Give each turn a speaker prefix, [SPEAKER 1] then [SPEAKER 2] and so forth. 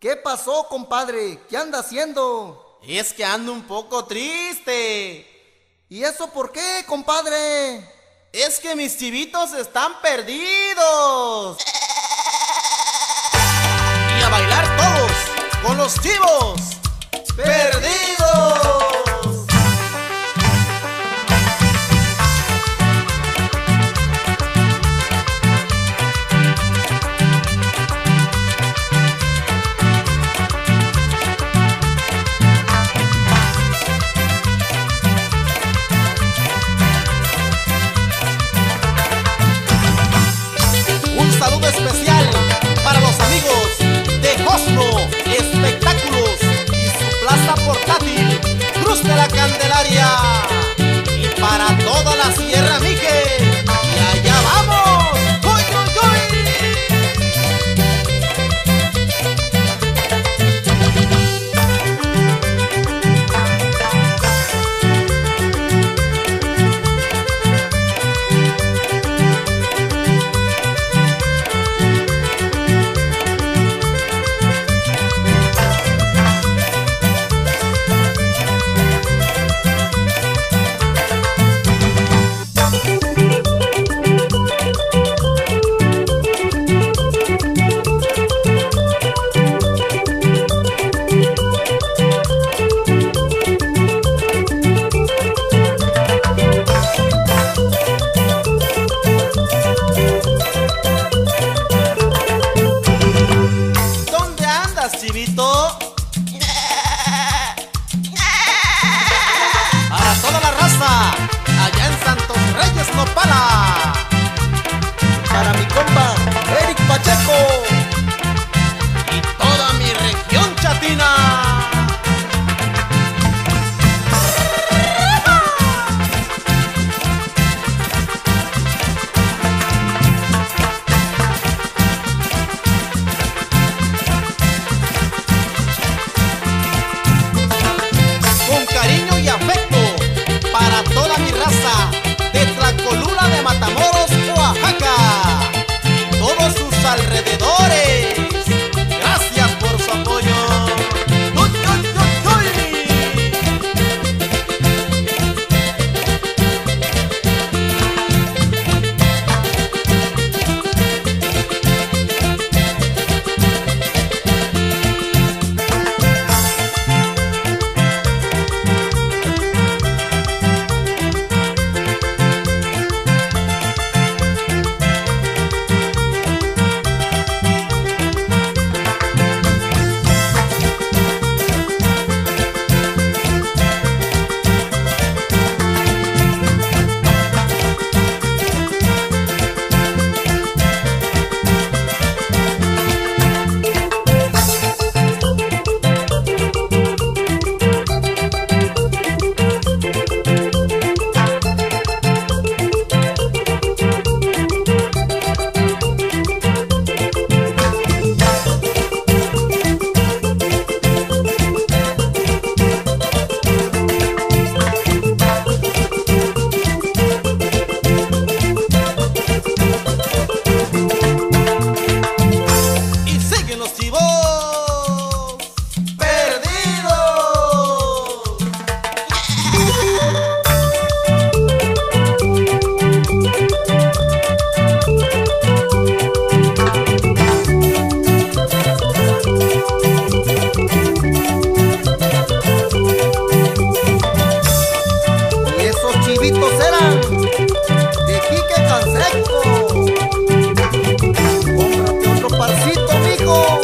[SPEAKER 1] ¿Qué pasó, compadre? ¿Qué anda haciendo?
[SPEAKER 2] Es que ando un poco triste.
[SPEAKER 1] ¿Y eso por qué, compadre?
[SPEAKER 2] Es que mis chivitos están perdidos. Y a bailar todos con los chivos perdidos. Saludo especial para los amigos de Cosmo Espectáculos y su plaza portátil Cruz de la Candelaria, y para toda la Sierra Mije. Y allá vamos. ¡Uy, uy, uy! Chivito, para toda la raza allá en Santos Reyes Nopala,
[SPEAKER 1] Para mi compa Eric Pacheco
[SPEAKER 2] y toda mi región chatina. Cariño y afecto para toda mi raza de Tlacolula de Matamoros, Oaxaca, y todos sus alrededores. Gracias por su apoyo. ¡Uy, uy, uy, uy!
[SPEAKER 1] Eran de Quique Canseco. Cómprate otro parcito, mijo.